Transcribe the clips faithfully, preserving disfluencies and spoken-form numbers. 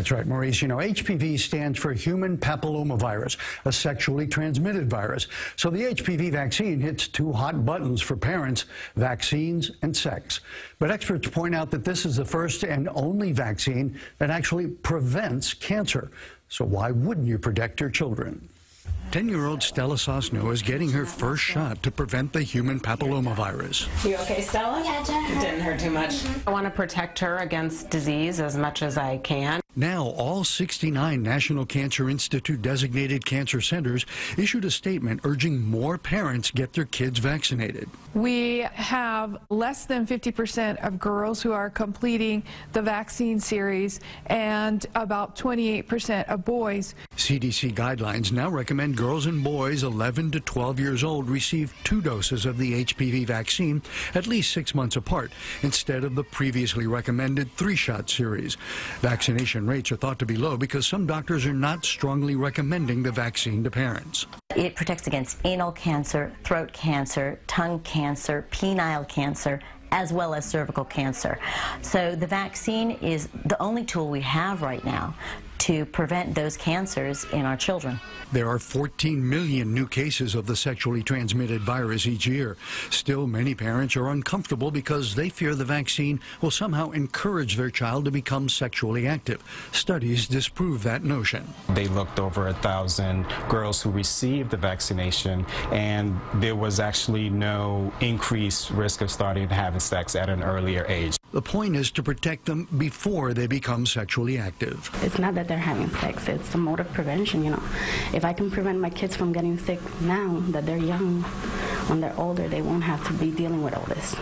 That's right, Maurice. You know, H P V stands for human papillomavirus, a sexually transmitted virus. So the H P V vaccine hits two hot buttons for parents: vaccines and sex. But experts point out that this is the first and only vaccine that actually prevents cancer. So why wouldn't you protect your children? ten-year-old Stella Sosno is getting her first shot to prevent the human papillomavirus. You okay, Stella? Yeah, it didn't hurt too much. Mm-hmm. I want to protect her against disease as much as I can. Now, all sixty-nine National Cancer Institute designated cancer centers issued a statement urging more parents get their kids vaccinated. We have less than fifty percent of girls who are completing the vaccine series and about twenty-eight percent of boys. C D C guidelines now recommend girls and boys eleven to twelve years old receive two doses of the H P V vaccine at least six months apart, instead of the previously recommended three-shot series. Vaccination rates are thought to be low because some doctors are not strongly recommending the vaccine to parents. It protects against anal cancer, throat cancer, tongue cancer, penile cancer, as well as cervical cancer. So the vaccine is the only tool we have right now to prevent those cancers in our children. There are fourteen million new cases of the sexually transmitted virus each year. Still, many parents are uncomfortable because they fear the vaccine will somehow encourage their child to become sexually active. Studies disprove that notion. They looked over a thousand girls who received the vaccination, and there was actually no increased risk of starting to having sex at an earlier age. The point is to protect them before they become sexually active. It's not that they're having sex, it's a mode of prevention, you know. If I can prevent my kids from getting sick now that they're young, when they're older, they won't have to be dealing with all this.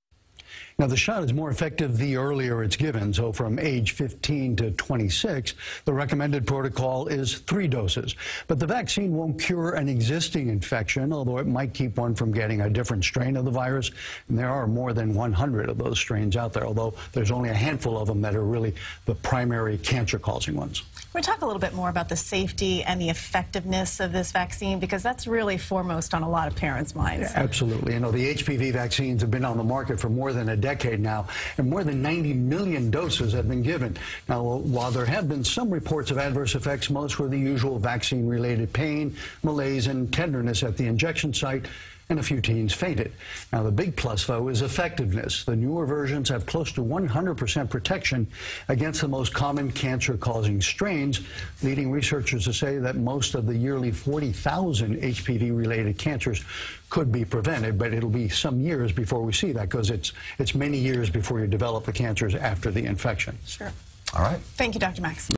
Now, the shot is more effective the earlier it's given, so from age fifteen to twenty-six, the recommended protocol is three doses. But the vaccine won't cure an existing infection, although it might keep one from getting a different strain of the virus. And there are more than one hundred of those strains out there, although there's only a handful of them that are really the primary cancer-causing ones. Can we talk a little bit more about the safety and the effectiveness of this vaccine, because that's really foremost on a lot of parents' minds. Yeah, absolutely. You know, the H P V vaccines have been on the market for more than a decade now, and more than ninety million doses have been given. Now, while there have been some reports of adverse effects, most were the usual vaccine-related pain, malaise, and tenderness at the injection site, and a few teens fainted. Now, the big plus, though, is effectiveness. The newer versions have close to one hundred percent protection against the most common cancer-causing strains, leading researchers to say that most of the yearly forty thousand H P V-related cancers could be prevented, but it'll be some years before we see that, because it's, it's many years before you develop the cancers after the infection. Sure. All right. Thank you, Doctor Max.